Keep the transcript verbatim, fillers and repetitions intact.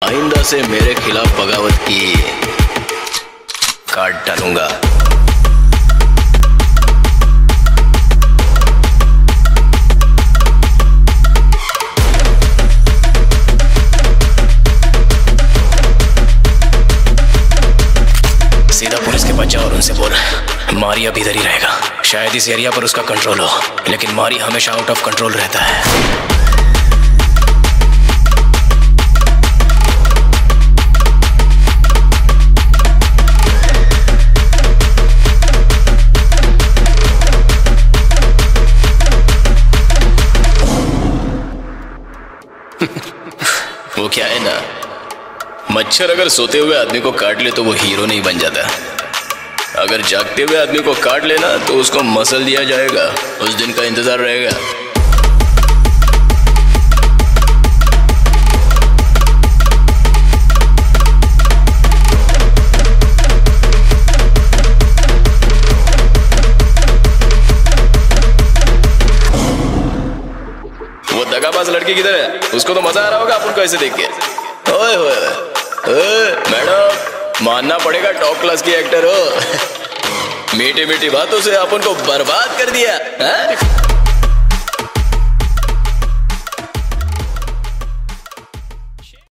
आइंदा से मेरे खिलाफ बगावत की काट डालूंगा। सीधा पुलिस के पास जा और उनसे बोल, मारी अब इधर ही रहेगा। शायद इस एरिया पर उसका कंट्रोल हो, लेकिन मारी हमेशा आउट ऑफ कंट्रोल रहता है। वो क्या है ना, मच्छर अगर सोते हुए आदमी को काट ले तो वो हीरो नहीं बन जाता। अगर जागते हुए आदमी को काट लेना तो उसको मसल दिया जाएगा। उस दिन का इंतजार रहेगा। वो दगाबाज लड़की किधर है? उसको तो मजा आ रहा होगा अपन को ऐसे देख के। ओए ओए मैडम, मानना पड़ेगा टॉप क्लास की एक्टर हो। मीठी मीठी बातों से अपन को बर्बाद कर दिया है?